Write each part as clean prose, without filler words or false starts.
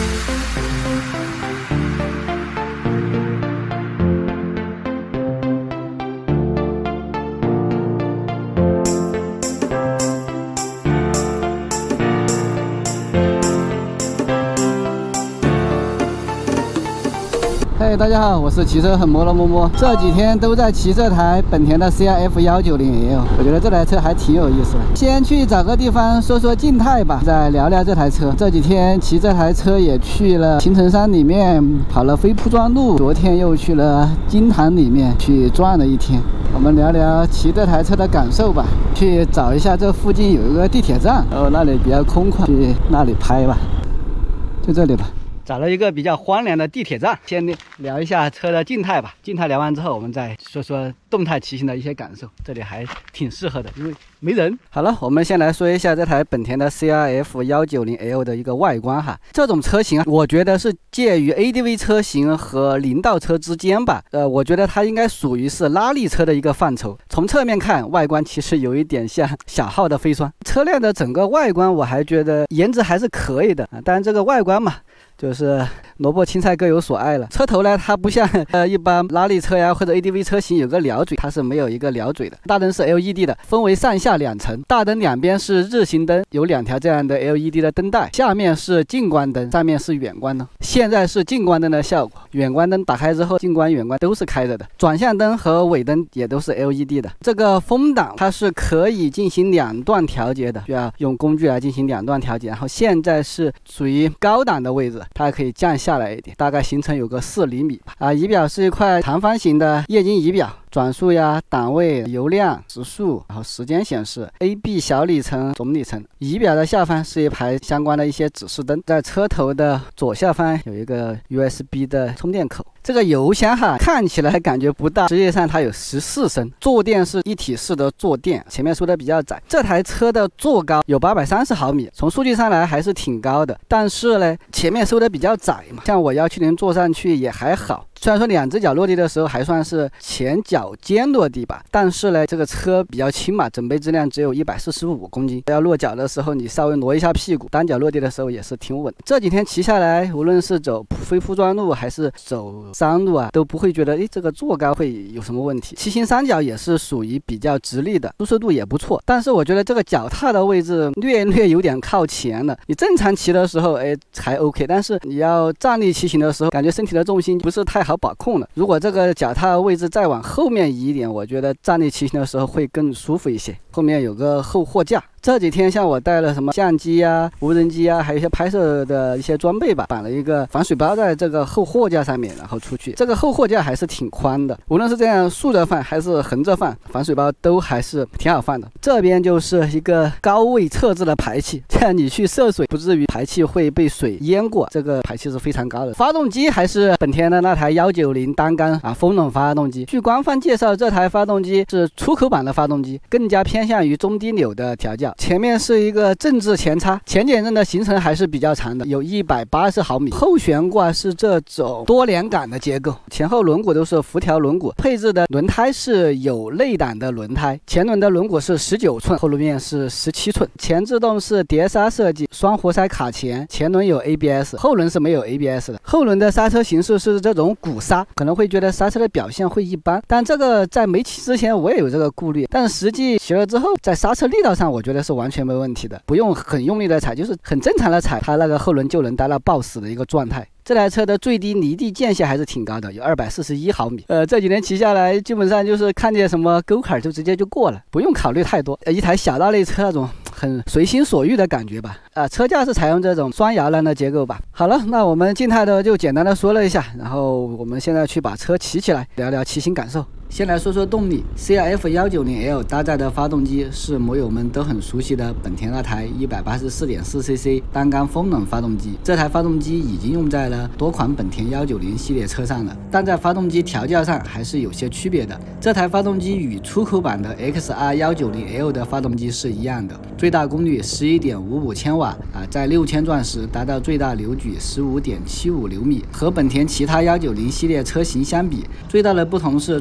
嘿，大家好，我是骑车很摩的摸摸。这几天都在骑这台本田的 CRF 190L， 我觉得这台车还挺有意思的。先去找个地方说说静态吧，再聊聊这台车。这几天骑这台车也去了青城山里面，跑了飞铺装路，昨天又去了金坛里面去转了一天。我们聊聊骑这台车的感受吧。去找一下这附近有一个地铁站，然后那里比较空旷，去那里拍吧。就这里吧。找了一个比较荒凉的地铁站，先聊一下车的静态吧。静态聊完之后，我们再说说动态骑行的一些感受。这里还挺适合的，因为没人。好了，我们先来说一下这台本田的 CRF 190L 的一个外观哈。这种车型我觉得是介于 ADV 车型和林道车之间吧。我觉得它应该属于是拉力车的一个范畴。从侧面看，外观其实有一点像小号的飞霜。车辆的整个外观我还觉得颜值还是可以的，但这个外观嘛，就是萝卜青菜各有所爱了。车头呢，它不像一般拉力车呀或者 ADV 车型有个鸟嘴，它是没有一个鸟嘴的。大灯是 LED 的，分为上下两层。大灯两边是日行灯，有2条这样的 LED 的灯带，下面是近光灯，上面是远光灯。现在是近光灯的效果，远光灯打开之后，近光、远光都是开着的。转向灯和尾灯也都是 LED 的。这个风挡它是可以进行2段调节的，需要用工具来进行2段调节。然后现在是属于高档的位置，它可以降下来一点，大概行程有个4厘米吧。仪表是一块长方形的液晶仪表，转速呀、档位、油量、时速，然后时间显示、AB 小里程、总里程。仪表的下方是一排相关的一些指示灯，在车头的左下方有一个 USB 的充电口。这个油箱哈，看起来感觉不大，实际上它有14升，坐垫是一体式的坐垫，前面收的比较窄。这台车的座高有830毫米，从数据上来还是挺高的，但是呢，前面收的比较窄嘛，像我170坐上去也还好。虽然说2只脚落地的时候还算是前脚尖落地吧，但是呢，这个车比较轻嘛，整备质量只有145公斤，要落脚的时候你稍微挪一下屁股，单脚落地的时候也是挺稳。这几天骑下来，无论是走非铺装路还是走山路啊，都不会觉得这个坐高会有什么问题。骑行3角也是属于比较直立的，舒适度也不错。但是我觉得这个脚踏的位置略有点靠前了。你正常骑的时候还 OK， 但是你要站立骑行的时候，感觉身体的重心不是太好把控了。如果这个脚踏位置再往后面移一点，我觉得站立骑行的时候会更舒服一些。后面有个后货架，这几天像我带了什么相机啊、无人机啊，还有一些拍摄的一些装备吧，绑了一个防水包在这个后货架上面，然后出去。这个后货架还是挺宽的，无论是这样竖着放还是横着放，防水包都还是挺好放的。这边就是一个高位侧置的排气，这样你去涉水不至于排气会被水淹过，这个排气是非常高的。发动机还是本田的那台190单缸风冷发动机。据官方介绍，这台发动机是出口版的发动机，更加偏向于中低扭的调教。前面是一个正置前叉，前减震的行程还是比较长的，有180毫米。后悬挂是这种多连杆的结构，前后轮毂都是辐条轮毂，配置的轮胎是有内挡的轮胎，前轮的轮毂是19寸，后轮面是17寸。前制动是碟刹设计，双活塞卡钳，前轮有 ABS， 后轮是没有 ABS 的。后轮的刹车形式是这种鼓刹，可能会觉得刹车的表现会一般，但这个在没骑之前我也有这个顾虑，但实际骑了之后，在刹车力道上我觉得是完全没问题的，不用很用力的踩，就是很正常的踩，它那个后轮就能达到抱死的一个状态。这台车的最低离地间隙还是挺高的，有241毫米。这几年骑下来，基本上就是看见什么沟坎就直接就过了，不用考虑太多。一台小道类车那种很随心所欲的感觉吧。车架是采用这种双摇篮的结构吧。好了，那我们静态的就简单的说了一下，然后我们现在去把车骑起来，聊聊骑行感受。先来说说动力 ，CRF 190L 搭载的发动机是摩友们都很熟悉的本田那台 184.4cc 单缸风冷发动机。这台发动机已经用在了多款本田190系列车上了，但在发动机调教上还是有些区别的。这台发动机与出口版的 XR 190L 的发动机是一样的，最大功率11.55千瓦在6000转时达到最大扭矩15.75牛米。和本田其他190系列车型相比，最大的不同是最大扭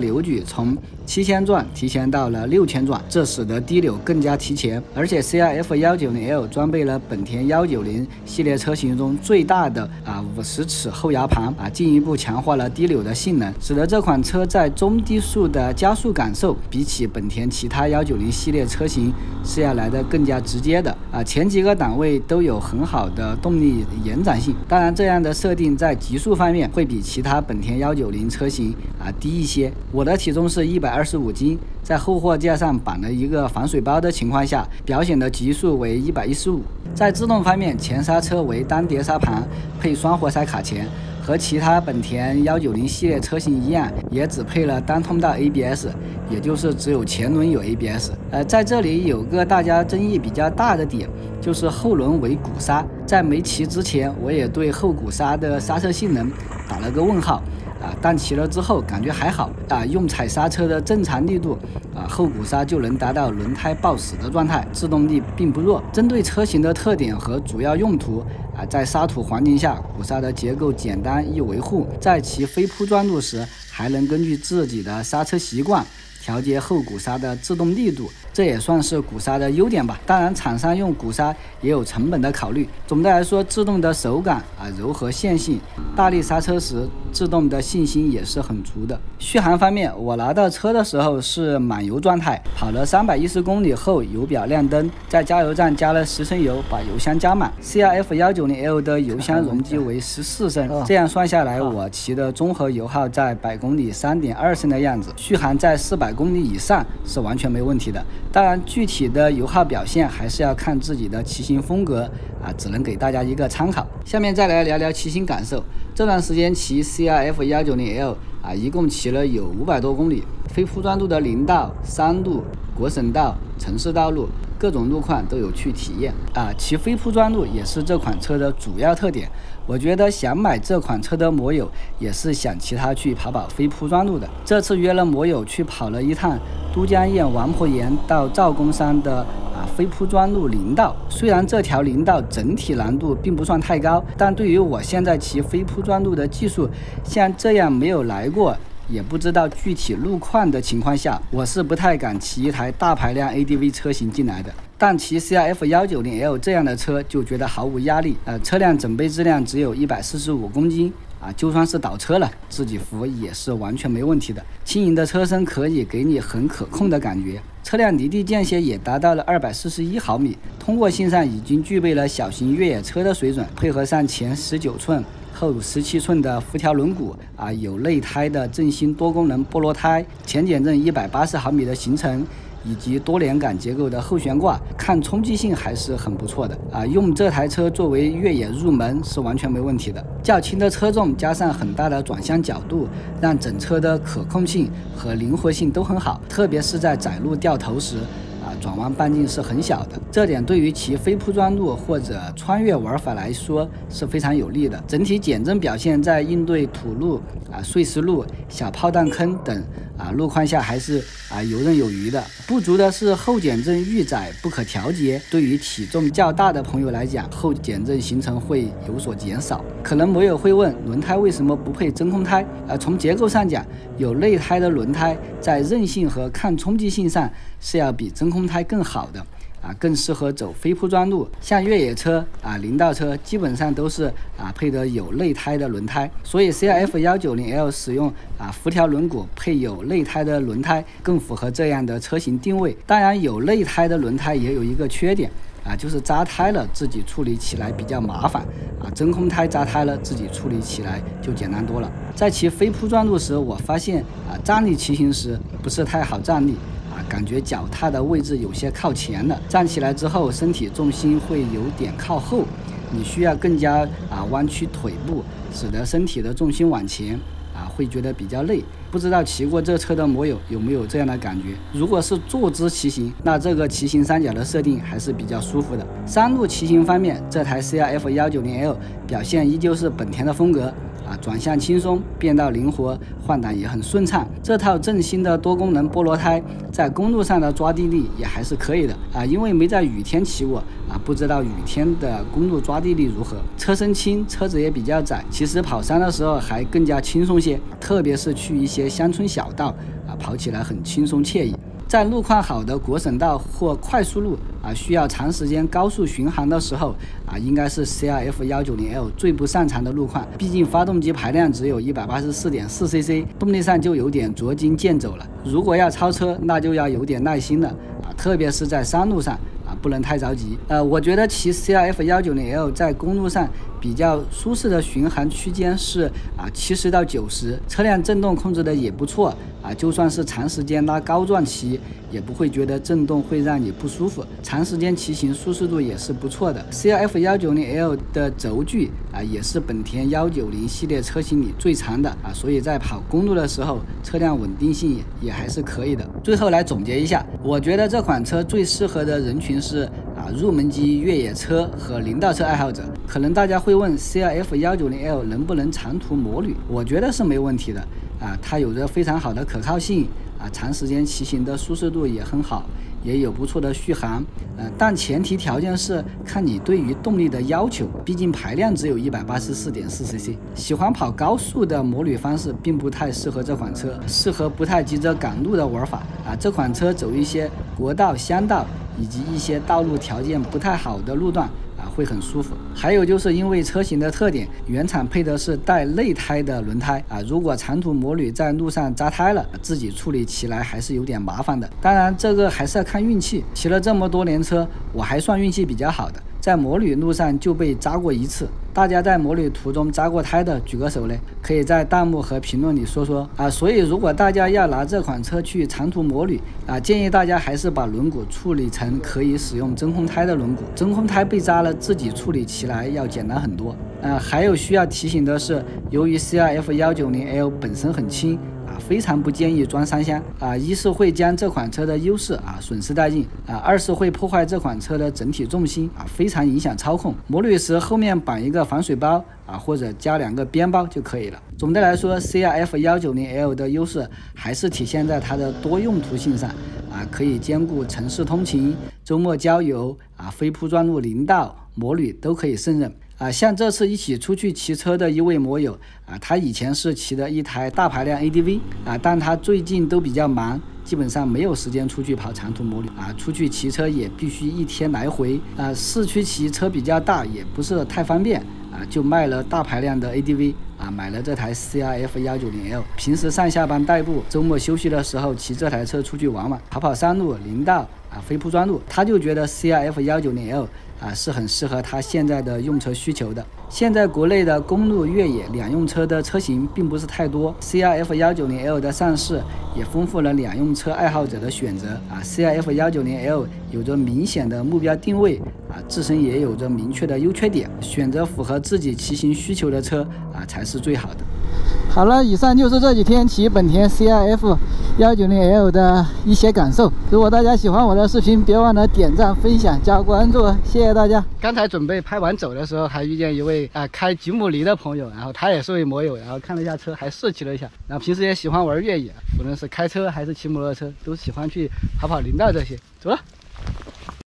扭矩从7000转提前到了6000转，这使得低扭更加提前。而且 CRF190L 装备了本田190系列车型中最大的50尺后摇盘进一步强化了低扭的性能，使得这款车在中低速的加速感受比起本田其他190系列车型是要来的更加直接的前几个档位都有很好的动力延展性。当然，这样的设定在极速方面会比其他本田190车型低一些。我的体重是125斤，在后货架上绑了一个防水包的情况下，表显的极速为115。在制动方面，前刹车为单碟刹盘，配双活塞卡钳。和其他本田190系列车型一样，也只配了单通道 ABS， 也就是只有前轮有 ABS。在这里有个大家争议比较大的点，就是后轮为鼓刹。在没骑之前，我也对后鼓刹的刹车性能打了个问号但骑了之后感觉还好用踩刹车的正常力度后鼓刹就能达到轮胎抱死的状态，制动力并不弱。针对车型的特点和主要用途在沙土环境下，鼓刹的结构简单易维护，在骑非铺装路时还能根据自己的刹车习惯调节后鼓刹的制动力度，这也算是鼓刹的优点吧。当然，厂商用鼓刹也有成本的考虑。总的来说，制动的手感柔和线性，大力刹车时制动的信心也是很足的。续航方面，我拿到车的时候是满油状态，跑了310公里后油表亮灯，在加油站加了10升油，把油箱加满。CRF190L 的油箱容积为14升，这样算下来，我骑的综合油耗在100公里3.2升的样子，续航在400公里以上是完全没问题的。当然，具体的油耗表现还是要看自己的骑行风格只能给大家一个参考。下面再来聊聊骑行感受。这段时间骑 CRF190L一共骑了有500多公里，非铺装路的林道、山路、国省道、城市道路，各种路况都有去体验骑非铺装路也是这款车的主要特点。我觉得想买这款车的摩友也是想骑它去跑非铺装路的。这次约了摩友去跑了一趟都江堰王婆岩到赵公山的非铺装路林道。虽然这条林道整体难度并不算太高，但对于我现在骑非铺装路的技术，像这样没有来过也不知道具体路况的情况下，我是不太敢骑一台大排量 ADV 车型进来的。但骑 CRF190L 这样的车就觉得毫无压力，车辆整备质量只有145公斤就算是倒车了，自己扶也是完全没问题的。轻盈的车身可以给你很可控的感觉，车辆离地间歇也达到了241毫米，通过性上已经具备了小型越野车的水准，配合上前19寸后17寸的辐条轮毂有内胎的正新多功能菠萝胎，前减震180毫米的行程，以及多连杆结构的后悬挂，看冲击性还是很不错的用这台车作为越野入门是完全没问题的。较轻的车重加上很大的转向角度，让整车的可控性和灵活性都很好，特别是在窄路掉头时转弯半径是很小的，这点对于骑非铺装路或者穿越玩法来说是非常有利的。整体减震表现在应对土路碎石路、小炮弹坑等路况下还是游刃有余的。不足的是后减震预载不可调节，对于体重较大的朋友来讲，后减震行程会有所减少。可能摩友会问，轮胎为什么不配真空胎？从结构上讲，有内胎的轮胎在韧性和抗冲击性上是要比真空胎更好的更适合走非铺装路。像越野车林道车基本上都是配的有内胎的轮胎，所以 CRF190L 使用辐条轮毂配有内胎的轮胎更符合这样的车型定位。当然，有内胎的轮胎也有一个缺点就是扎胎了自己处理起来比较麻烦真空胎扎胎了自己处理起来就简单多了。在骑非铺装路时，我发现站立骑行时不是太好站立感觉脚踏的位置有些靠前了，站起来之后身体重心会有点靠后，你需要更加弯曲腿部，使得身体的重心往前会觉得比较累。不知道骑过这车的摩友有没有这样的感觉？如果是坐姿骑行，那这个骑行三角的设定还是比较舒服的。山路骑行方面，这台 CRF190L 表现依旧是本田的风格转向轻松，变道灵活，换挡也很顺畅。这套正新的多功能菠萝胎在公路上的抓地力也还是可以的因为没在雨天骑过不知道雨天的公路抓地力如何。车身轻，车子也比较窄，其实跑山的时候还更加轻松些，特别是去一些乡村小道跑起来很轻松惬意。在路况好的国省道或快速路需要长时间高速巡航的时候应该是 CRF190L 最不擅长的路况。毕竟发动机排量只有 184.4cc， 动力上就有点捉襟见肘了。如果要超车，那就要有点耐心了特别是在山路上不能太着急。我觉得骑 CRF190L 在公路上比较舒适的巡航区间是70到90，车辆震动控制的也不错就算是长时间拉高转骑，也不会觉得震动会让你不舒服，长时间骑行舒适度也是不错的。CRF190L 的轴距也是本田190系列车型里最长的所以在跑公路的时候，车辆稳定性也还是可以的。最后来总结一下，我觉得这款车最适合的人群是入门级越野车和林道车爱好者。可能大家会问 CRF190L 能不能长途摩旅？我觉得是没问题的它有着非常好的可靠性长时间骑行的舒适度也很好，也有不错的续航但前提条件是看你对于动力的要求，毕竟排量只有 184.4cc， 喜欢跑高速的摩旅方式并不太适合这款车，适合不太急着赶路的玩法这款车走一些国道、乡道以及一些道路条件不太好的路段会很舒服。还有就是因为车型的特点，原厂配的是带内胎的轮胎如果长途摩旅在路上扎胎了，自己处理起来还是有点麻烦的。当然这个还是要看运气，骑了这么多年车，我还算运气比较好的，在摩旅路上就被扎过一次。大家在摩旅途中扎过胎的举个手嘞，可以在弹幕和评论里说说所以如果大家要拿这款车去长途摩旅建议大家还是把轮毂处理成可以使用真空胎的轮毂，真空胎被扎了自己处理起来要简单很多还有需要提醒的是，由于 CRF190L 本身很轻非常不建议装三厢一是会将这款车的优势损失殆尽二是会破坏这款车的整体重心非常影响操控。摩旅时后面绑一个防水包或者加2个边包就可以了。总的来说 CRF190L 的优势还是体现在它的多用途性上可以兼顾城市通勤、周末郊游非铺装路、林道、摩旅都可以胜任像这次一起出去骑车的一位摩友他以前是骑的一台大排量 ADV但他最近都比较忙，基本上没有时间出去跑长途摩旅出去骑车也必须1天来回市区骑车比较大，也不是太方便就卖了大排量的 ADV买了这台 CRF190L， 平时上下班代步，周末休息的时候骑这台车出去玩玩，跑跑山路、林道非铺装路，他就觉得 CRF190L是很适合他现在的用车需求的。现在国内的公路越野两用车的车型并不是太多， CRF190L 的上市也丰富了两用车爱好者的选择CRF190L 有着明显的目标定位自身也有着明确的优缺点，选择符合自己骑行需求的车才是最好的。好了，以上就是这几天骑本田 CRF190L 的一些感受。如果大家喜欢我的视频，别忘了点赞、分享、加关注，谢谢大家。刚才准备拍完走的时候，还遇见一位开吉姆尼的朋友，然后他也是位摩友，然后看了一下车，还试骑了一下。然后平时也喜欢玩越野，无论是开车还是骑摩托车，都喜欢去跑跑林道这些。走了。